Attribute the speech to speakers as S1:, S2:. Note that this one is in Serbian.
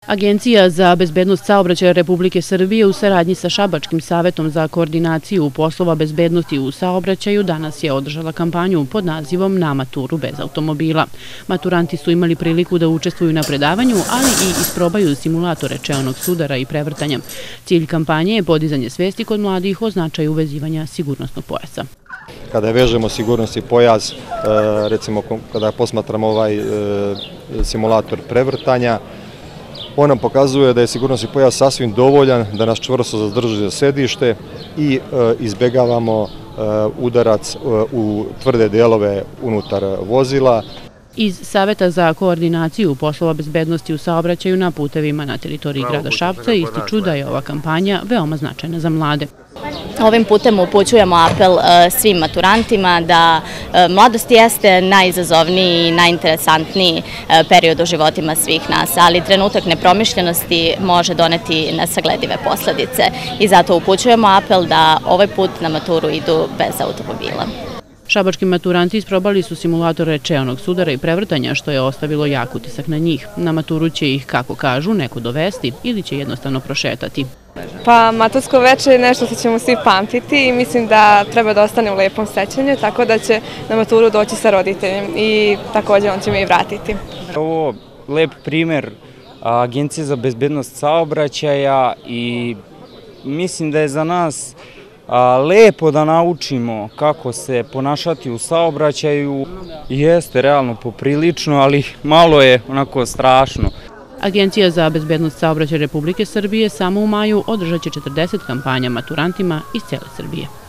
S1: Agencija za bezbednost saobraćaja Republike Srbije u saradnji sa Šabačkim savetom za koordinaciju poslova bezbednosti u saobraćaju danas je održala kampanju pod nazivom Na maturu bez automobila. Maturanti su imali priliku da učestvuju na predavanju, ali i isprobaju simulatore čeonog sudara i prevrtanja. Cilj kampanje je podizanje svesti kod mladih o značaju vezivanja sigurnosnog pojasa.
S2: Kada vežemo sigurnosni pojas, recimo kada posmatramo ovaj simulator prevrtanja, on nam pokazuje da je sigurnosni pojas sasvim dovoljan da nas čvrsto zadrži za sedište i izbegavamo udarac u tvrde delove unutar vozila.
S1: Iz Saveta za koordinaciju poslova bezbednosti u saobraćaju na putevima na teritoriji grada Šapca ističu da je ova kampanja veoma značajna za mlade.
S3: Ovim putem upućujemo apel svim maturantima da mladost jeste najizazovniji i najinteresantniji period u životima svih nas, ali trenutak nepromišljenosti može doneti nesagledive posledice i zato upućujemo apel da ovaj put na maturu idu bez automobila.
S1: Šabački maturanti isprobali su simulatore čeonog sudara i prevrtanja, što je ostavilo jak utisak na njih. Na maturu će ih, kako kažu, neko dovesti ili će jednostavno prošetati.
S4: Pa matursko veče je nešto što ćemo svi pamtiti i mislim da treba da ostane u lepom sećanju, tako da će na maturu doći sa roditeljem i također on će me i vratiti.
S5: Ovo je lep primer Agencije za bezbednost saobraćaja i mislim da je za nas lepo da naučimo kako se ponašati u saobraćaju. Jeste realno poprilično, ali malo je onako strašno.
S1: Agencija za bezbednost saobraćaja Republike Srbije samo u maju održat će 40 kampanja maturantima iz cele Srbije.